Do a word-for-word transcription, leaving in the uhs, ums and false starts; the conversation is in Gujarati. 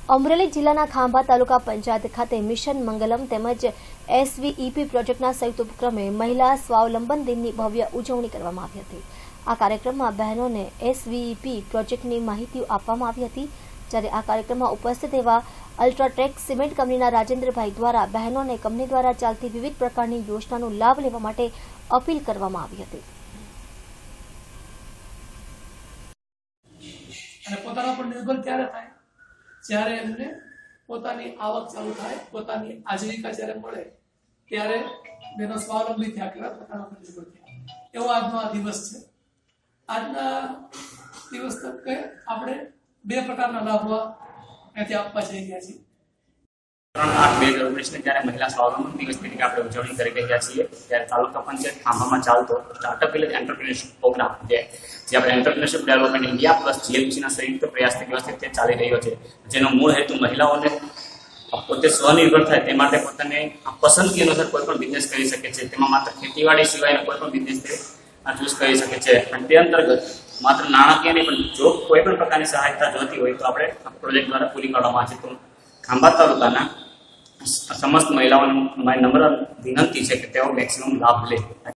અમરેલી જિલ્લાના ખાંભા તાલુકા પંચાયત ખાતે મિશન મંગલમ તેમજ એસવીઈપી પ્રોજેક્ટના સંયુક્ત ઉપક્રમે મહિલા સ્વાવલંબન દિનની ભવ્ય ઉજવણી કરવામાં આવી હતી। આ કાર્યક્રમમાં બહેનોને એસવીઈપી પ્રોજેક્ટની માહિતી આપવામાં આવી હતી। જ્યારે આ કાર્યક્રમમાં ઉપસ્થિત એવા અલ્ટ્રાટેક સિમેન્ટ કંપનીના રાજેન્દ્રભાઈ દ્વારા બહેનોને કંપની દ્વારા ચાલતી વિવિધ પ્રકારની યોજનાનો લાભ લેવા માટે અપીલ કરવામાં આવી હતી। પોતાના પર નિર્ભર ક્યારે થાય જ્યારે એમને પોતાની આવક ચાલુ થાય, પોતાની આજીવિકા જ્યારે મળે ત્યારે બેનો સ્વાવલંબી થયા કહેવાય, પોતાના પર નિર્ભર થયા। એવો આજનો આ દિવસ છે। આજના દિવસ તકે આપણે બે પ્રકારના લાભો અહીંથી આપવા જઈ રહ્યા છીએ। आठ બે હજાર ઓગણીસ ने જ્યારે મહિલા સ્વાવલંબન દિવસ તરીકે આપણે ઉજવણી કરી રહ્યા છીએ ત્યારે તાલુકા પંચાયત ખાંભામાં ચાલતો સ્ટાર્ટઅપ વિલેજ એન્ટરપ્રિન્યોરશિપ પ્રોગ્રામ જે જે આપણે એન્ટરપ્રિન્યોરશિપ ડેવલપમેન્ટ ઇન્ડિયા પ્લસ જીએલસીના સંયુક્ત પ્રયાસથી વ્યવસ્થિત ચાલી રહ્યો છે, જેનો મૂળ હેતુ મહિલાઓને પોતે સ્વનિર્ભર થાય તે માટે પોતાને પસંદગી અનુસાર કોઈ પણ બિઝનેસ કરી શકે છે। તેમાં માત્ર ખેતીવાડી સિવાયનો કોઈ પણ બિઝનેસ તે ચૂઝ કરી શકે છે અને તે અંતર્ગત માત્ર નાણાકીય નહીં પણ જો કોઈ પણ પ્રકારની સહાયતા જોઈતી હોય તો આપણે પ્રોજેક્ટ દ્વારા પૂરી પાડવામાં આવે છે। તો ખાંભા તાલુકાના समस्त महिलाओं नम्र विनंती है कि तेओ मैक्सिमम लाभ ले।